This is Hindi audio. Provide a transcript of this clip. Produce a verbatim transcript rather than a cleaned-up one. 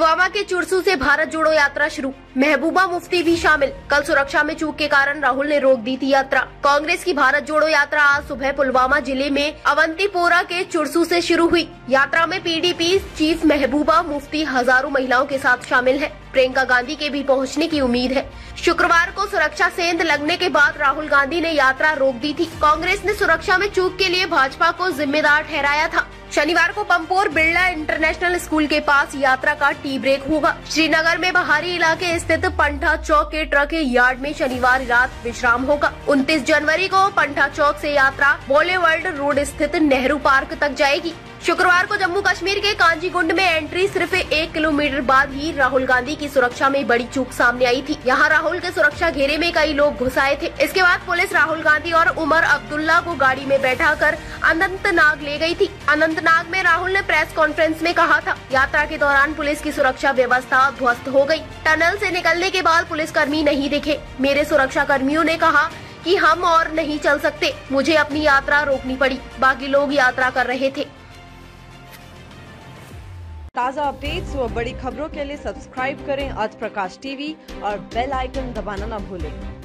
पुलवामा के चुरसू से भारत जोड़ो यात्रा शुरू, महबूबा मुफ्ती भी शामिल। कल सुरक्षा में चूक के कारण राहुल ने रोक दी थी यात्रा। कांग्रेस की भारत जोड़ो यात्रा आज सुबह पुलवामा जिले में अवंतीपोरा के चुरसू से शुरू हुई। यात्रा में पीडीपी चीफ महबूबा मुफ्ती हजारों महिलाओं के साथ शामिल है। प्रियंका गांधी के भी पहुंचने की उम्मीद है। शुक्रवार को सुरक्षा सेंध लगने के बाद राहुल गांधी ने यात्रा रोक दी थी। कांग्रेस ने सुरक्षा में चूक के लिए भाजपा को जिम्मेदार ठहराया था। शनिवार को पंपोर बिरला इंटरनेशनल स्कूल के पास यात्रा का टी ब्रेक होगा। श्रीनगर में बाहरी इलाके स्थित पंठा चौक के ट्रक यार्ड में शनिवार रात विश्राम होगा। उनतीस जनवरी को पंठा चौक से यात्रा बॉलीवर्ल्ड रोड स्थित नेहरू पार्क तक जाएगी। शुक्रवार को जम्मू कश्मीर के कांजीगुंड में एंट्री सिर्फ एक किलोमीटर बाद ही राहुल गांधी की सुरक्षा में बड़ी चूक सामने आई थी। यहां राहुल के सुरक्षा घेरे में कई लोग घुस आए थे। इसके बाद पुलिस राहुल गांधी और उमर अब्दुल्ला को गाड़ी में बैठाकर अनंतनाग ले गई थी। अनंतनाग में राहुल ने प्रेस कॉन्फ्रेंस में कहा था, यात्रा के दौरान पुलिस की सुरक्षा व्यवस्था ध्वस्त हो गयी। टनल से निकलने के बाद पुलिसकर्मी नहीं दिखे। मेरे सुरक्षा कर्मियों ने कहा कि हम और नहीं चल सकते, मुझे अपनी यात्रा रोकनी पड़ी। बाकी लोग यात्रा कर रहे थे। ताज़ा अपडेट्स व बड़ी खबरों के लिए सब्सक्राइब करें आज प्रकाश टीवी और बेल आइकन दबाना न भूलें।